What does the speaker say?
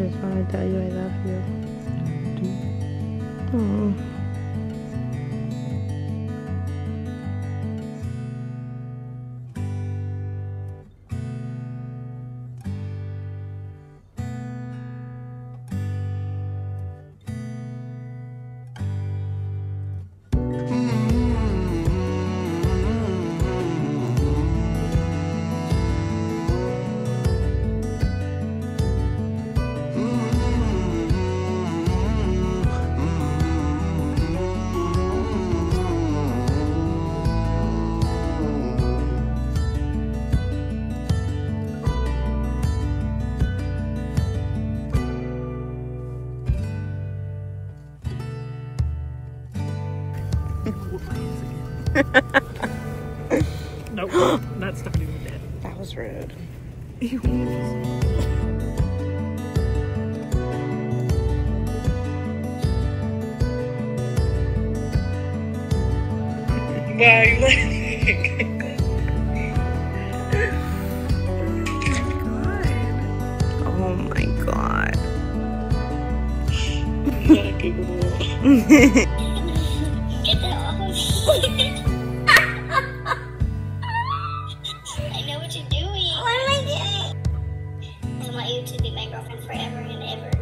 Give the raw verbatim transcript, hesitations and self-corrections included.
just want to tell you I love you. Oh. Nope, that's not even dead. That was rude. Why are you laughing? Oh my god. Get that off of me. I know what you're doing. What am I doing? I want you to be my girlfriend forever and ever.